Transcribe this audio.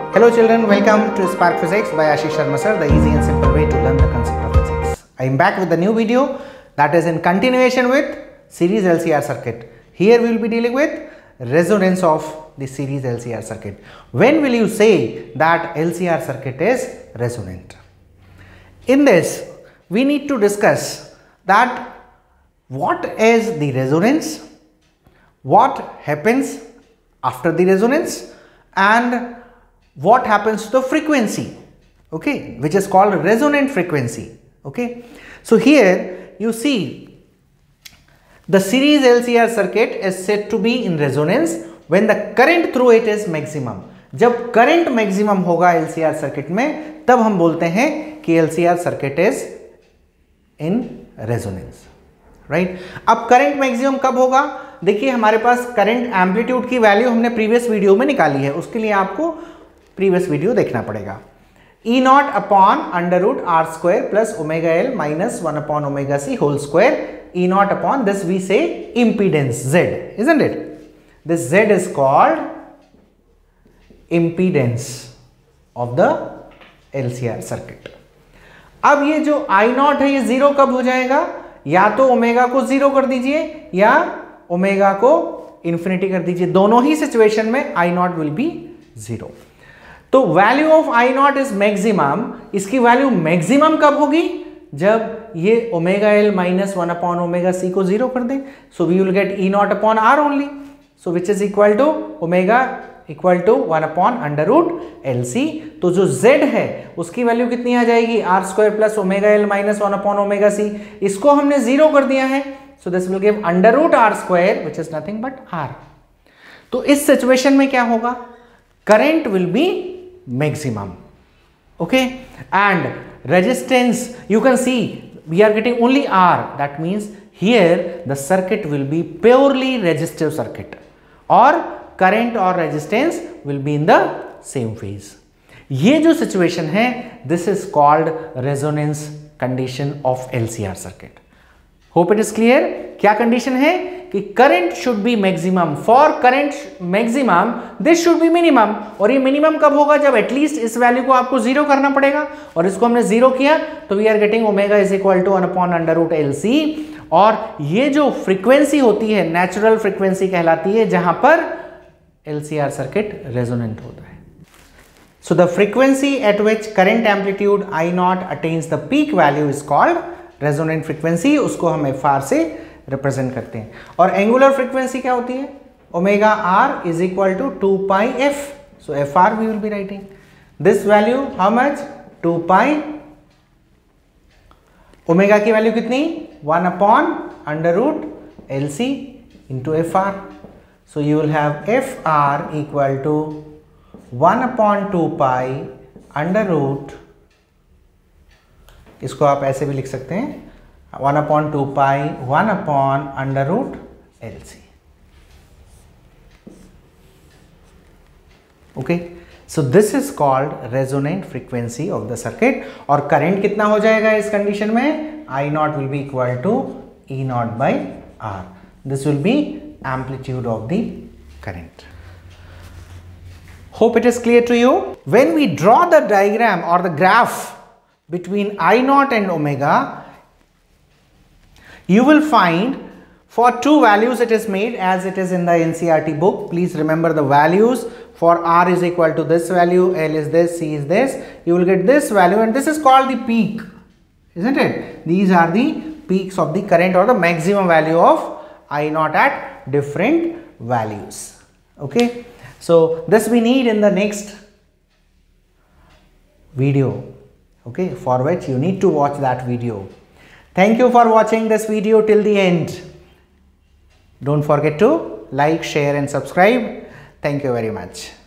Hello children, welcome to Spark Physics by Ashish Sharma sir, the easy and simple way to learn the concept of physics. I am back with the new video that is in continuation with series LCR circuit. Here we will be dealing with resonance of the series LCR circuit. When will you say that LCR circuit is resonant? In this, we need to discuss that what is the resonance, what happens after the resonance, and what happens to the frequency, okay, which is called resonant frequency. Okay, so here you see the series LCR circuit is said to be in resonance when the current through it is maximum. जब current maximum होगा LCR circuit में तब हम बोलते हैं कि LCR circuit is in resonance, right. अब current maximum कब होगा? देखिए हमारे पास करंट एम्पलीट्यूड की वैल्यू हमने प्रीवियस वीडियो में निकाली है, उसके लिए आपको प्रीवियस वीडियो देखना पड़ेगा। E not upon under root R square plus omega L minus 1 upon omega C whole square, E not upon this we say impedance Z, isn't it? This Z is called impedance of the LCR circuit. अब ये जो I not है ये zero कब हो जाएगा? या तो ओमेगा को जीरो कर दीजिए या ओमेगा को इंफिनिटी कर दीजिए, दोनों ही सिचुएशन में I not will be zero. तो value of I not is maximum, इसकी वैल्यू मैक्सिमम कब होगी? जब ये omega L minus 1 upon omega C को जीरो कर दें। So we will get E not upon R only, so which is equal to omega equal to 1 upon under root L C. तो जो Z है उसकी वैल्यू कितनी आ जाएगी? Are square plus omega L minus 1 upon omega C. इसको हमने zero कर दिया है, so this will give under root R square which is nothing but R. तो इस सिचुएशन में क्या होगा? Current will be maximum, okay, and resistance you can see we are getting only R, that means here the circuit will be purely resistive circuit or current or resistance will be in the same phase. ये जो situation है this is called resonance condition of LCR circuit. Hope it is clear. क्या condition है कि current should be maximum, for current maximum this should be minimum. और ये minimum कब होगा? जब एटलीस्ट इस वैल्यू को आपको जीरो करना पड़ेगा, और इसको हमने जीरो किया तो we are getting omega is equal to 1 upon under root L C. और ये जो फ्रीक्वेंसी होती है नेचुरल फ्रीक्वेंसी कहलाती है जहां पर LCR सर्किट रेजोनेंट होता है। So the frequency at which current amplitude I not attains the peak value is called resonant frequency, उसको हम FR से रिप्रेजेंट करते हैं। और एंगुलर फ्रीक्वेंसी क्या होती है? Omega R is equal to 2 pi f. So FR we will be writing this value how much? 2 pi. Omega की वैल्यू कितनी? 1 upon under root L C into FR। So you will have FR equal to 1 upon 2 pi under root, इसको आप ऐसे भी लिख सकते हैं 1 upon 2 pi 1 upon under root L C. Okay, so this is called resonant frequency of the circuit. और current कितना हो जाएगा इस कंडीशन में? I not will be equal to E naught by R. This will be amplitude of the current. Hope it is clear to you. When we draw the diagram or the graph between I naught and omega, you will find for two values it is made as it is in the NCERT book. Please remember the values. For R is equal to this value, L is this, C is this. You will get this value and this is called the peak, isn't it? These are the peaks of the current or the maximum value of I naught at different values. Okay. So this we need in the next video, okay, for which you need to watch that video. Thank you for watching this video till the end. Don't forget to like, share and subscribe. Thank you very much.